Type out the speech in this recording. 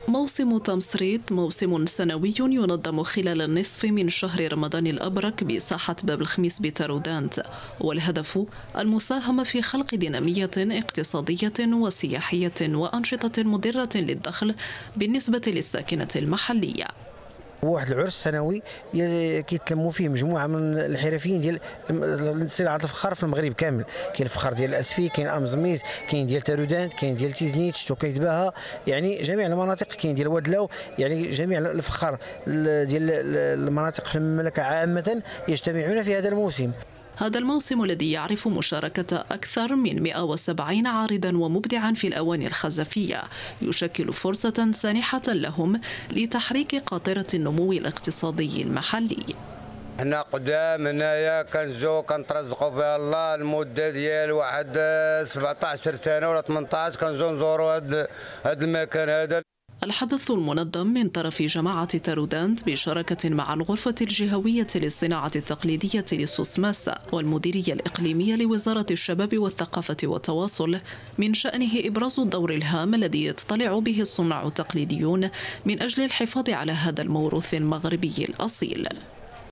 موسم تمصريط موسم سنوي ينظم خلال النصف من شهر رمضان الأبرك بساحة باب الخميس بتارودانت، والهدف المساهمة في خلق دينامية اقتصادية وسياحية وأنشطة مدرة للدخل بالنسبة للساكنة المحلية. هو واحد العرس سنوي كيتلموا فيه مجموعه من الحرفيين ديال صناعه الفخار في المغرب كامل. كاين الفخار ديال الاسفي، كاين امزميز، كاين ديال تارودانت، كاين ديال تيزنيت، توكيتباها، يعني جميع المناطق، كاين ديال وادلاو، يعني جميع الفخار ديال المناطق في المملكه عامه يجتمعون في هذا الموسم. هذا الموسم الذي يعرف مشاركة أكثر من 170 عارضا ومبدعا في الأواني الخزفية يشكل فرصة سانحة لهم لتحريك قاطرة النمو الاقتصادي المحلي. هنا قدام هنايا كنجو كنترزقوا فيها الله المده ديال واحد 17 سنه ولا 18 كنجو نزوروا هذا المكان هذا. الحدث المنظم من طرف جماعة تارودانت بشراكة مع الغرفة الجهوية للصناعة التقليدية لسوسماسا والمديرية الإقليمية لوزارة الشباب والثقافة والتواصل من شأنه إبراز الدور الهام الذي يتطلع به الصناع التقليديون من أجل الحفاظ على هذا الموروث المغربي الأصيل.